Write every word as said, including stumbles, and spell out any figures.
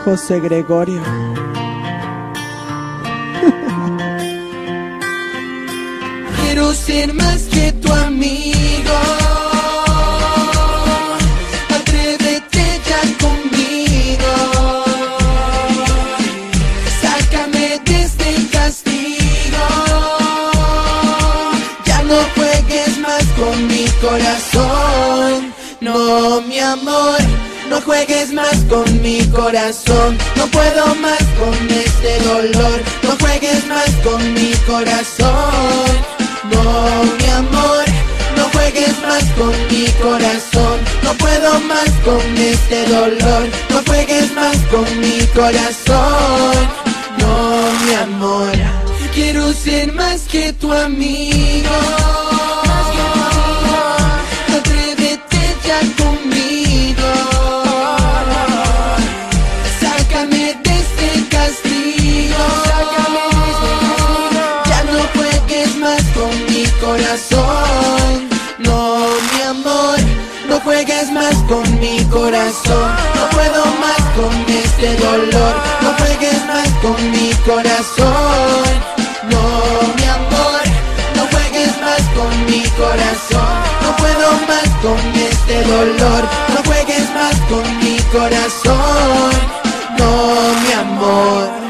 José Gregorio. Quiero ser más que tu amigo. Atrévete ya conmigo. Sácame de este castigo. Ya no juegues más con mi corazón. No, mi amor, no juegues más con mi corazón. No puedo más con este dolor. No juegues más con mi corazón. No, mi amor, no juegues más con mi corazón. No puedo más con este dolor. No juegues más con mi corazón. No, mi amor, quiero ser más que tu amigo. Atrévete ya conmigo. Sácame de este castigo. Ya no juegues más con mi corazón. No, mi amor, no juegues más con mi corazón. No puedo más con este dolor. No juegues más con mi corazón. No, mi amor, no juegues más con mi corazón. No puedo más con este dolor. No juegues más con mi corazón. No, mi amor.